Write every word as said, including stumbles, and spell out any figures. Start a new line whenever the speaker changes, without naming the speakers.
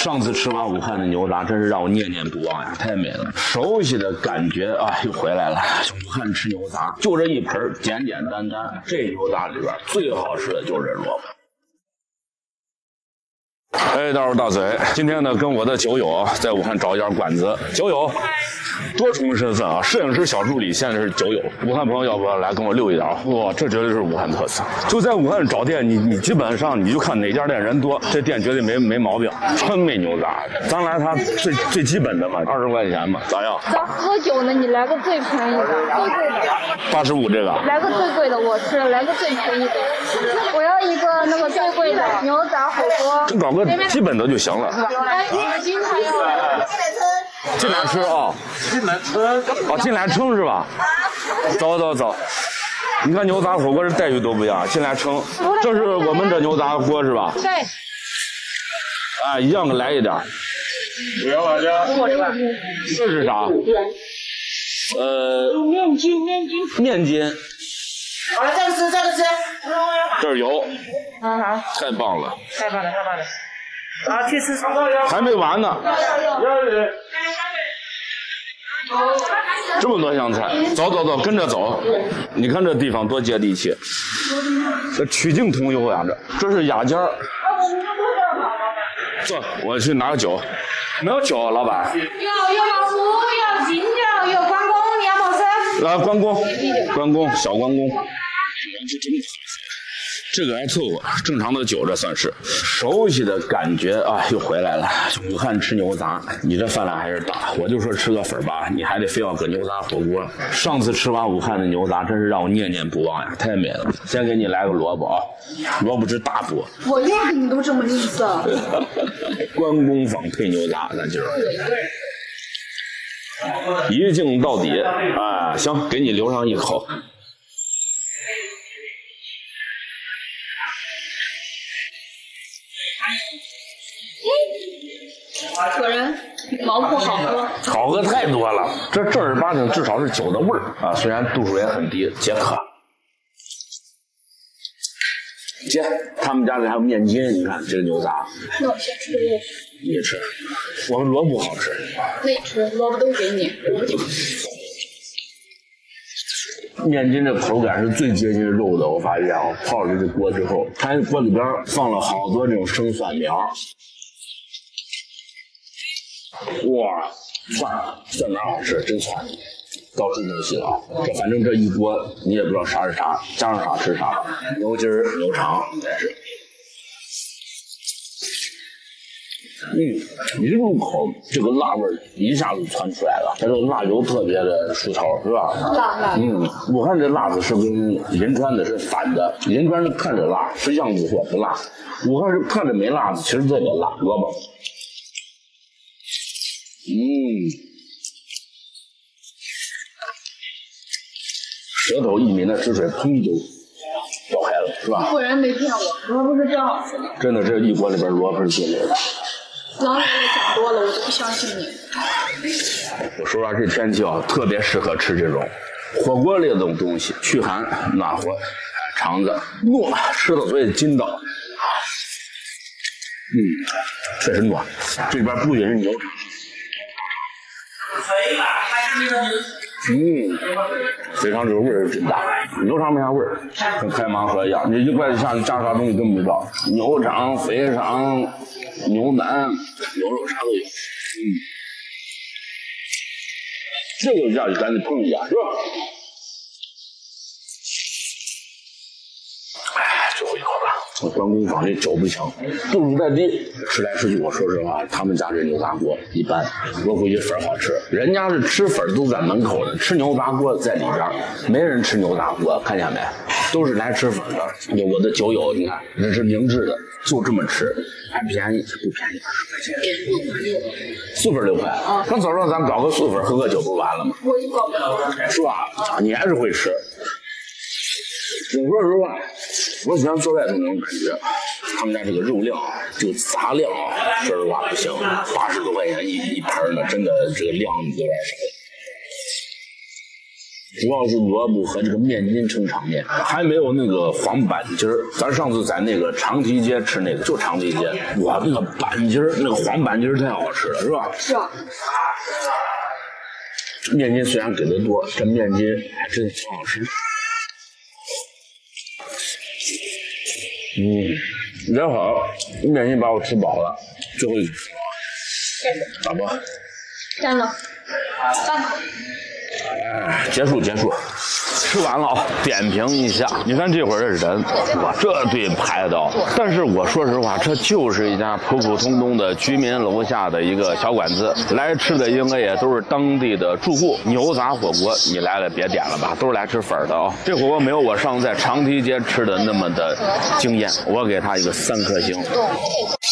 上次吃完武汉的牛杂，真是让我念念不忘呀，太美了，熟悉的感觉啊，又回来了。武汉吃牛杂，就这一盆，简简单单。这牛杂里边最好吃的就是这萝卜。 哎，大伙大嘴，今天呢，跟我的酒友在武汉找一家馆子。酒友，多重身份啊！摄影师、小助理，现在是酒友。武汉朋友，要不要来跟我溜一点？哇，这绝对是武汉特色。就在武汉找店，你你基本上你就看哪家店人多，这店绝对没没毛病。川美牛杂，咱来它最最基本的嘛，二十块钱嘛，咋样？
咱喝酒呢，你来个最便宜的，最贵的。
八十五这个。来
个最贵的，我吃；来个最便宜的，我要一个那个最贵的牛杂火锅。
就搞个。 基本的就行了。
哎，今还要
进来吃啊！
进来吃。
哦，进来称是吧？走走走。你看牛杂火锅这待遇都不一样，进来称。这是我们这牛杂锅是吧？
对。
哎，一样的来一点。
不要辣椒。
这是啥？呃。
面筋，面筋。
面筋。
好了，这个吃，这个吃。
这儿有。
嗯好，
太棒了，
太棒了，太棒了！好，去吃。
还没完呢，这么多香菜，走走走，跟着走。你看这地方多接地气，这曲径通幽呀，这这是雅间儿。坐，我去拿个酒。没有酒，老板。
有有毛肚，有金角，有关公，你要毛吃？
来，关公，关公，小关公。这个还凑合，正常的酒这算是熟悉的感觉啊，又回来了。武汉吃牛杂，你这饭量还是大。我就说吃个粉吧，你还得非要个牛杂火锅。上次吃完武汉的牛杂，真是让我念念不忘呀，太美了。先给你来个萝卜啊，萝卜汁大补。
我要的你都这么吝啬。
关公坊配牛杂，咱今儿一镜到底。哎，行，给你留上一口。
果然，毛铺好喝，
好喝太多了。这正儿八经至少是酒的味儿啊，虽然度数也很低，解渴。姐，他们家里还有面筋，你看这个牛杂。
那我先吃这个。
你吃，我们萝卜好吃。
那你吃，萝卜都给你。
面筋这口感是最接近肉的，我发现啊，泡了这锅之后，它锅里边放了好多这种生蒜苗。 哇，蒜蒜苗好吃，真蒜，到处都行啊！这反正这一锅你也不知道啥是啥，加上啥吃啥。牛筋儿、牛肠应该是。嗯，一入口这个辣味一下子窜出来了，它这个辣油特别的出头，是吧？
辣辣。
嗯，武汉这辣子是跟银川的是反的，银川是看着辣，实际上武汉不辣，武汉是看着没辣子，其实特别辣，萝卜。 嗯，舌头一抿的汁水，砰就掉开了，是吧？
果然没骗我，萝卜是真好吃。
真的，这一锅里边萝卜是最美的。
老奶奶讲多了，我都不相信你。
我说实话，这天气啊，特别适合吃这种火锅类的这种东西，驱寒暖和，肠子糯，吃到嘴里筋道。嗯，确实糯。这边不仅是牛肠。 嗯，肥肠这个味儿是真大，牛肠没啥味儿，跟开盲盒一样。你一块下加啥东西根本不知道，牛肠、肥肠、牛腩、牛肉啥都有。嗯，这个下去咱得碰一下，是吧？哎，最后一口吧。我关公坊这酒不行，度数太低，吃来吃去，我说实话，他们家这牛杂锅一般，我估计粉好吃。人家是吃粉都在门口的，吃牛杂锅在里边，没人吃牛杂锅，看见没？都是来吃粉的。我的酒友，你看人是明智的，就这么吃，还便宜不便宜？二十块钱，四份六块。那早上咱搞个素粉，喝个酒不完了吗？
我一搞不了，
是吧？你还是会吃。我说实话，我喜欢做外头那种感觉。他们家这个肉量，这个杂量啊，说实话不行，八十多块钱一一盘呢，真的这个量有点少。 主要是萝卜和这个面筋撑场面，还没有那个黄板筋儿。咱上次在那个长堤街吃那个，就长堤街，哇，那个板筋儿，那个黄板筋儿太好吃了，是吧？
是啊。
面筋虽然给的多，这面筋还真挺好吃。嗯，正好面筋把我吃饱了，最后一口。大伯，
干了，半口。
哎，结束结束，吃完了啊！点评一下，你看这会儿的人，哇，这队排的。但是我说实话，这就是一家普普通通的居民楼下的一个小馆子，来吃的应该也都是当地的住户。牛杂火锅，你来了别点了吧，都是来吃粉的啊！这火锅没有我上次在长堤街吃的那么的惊艳，我给它一个三颗星。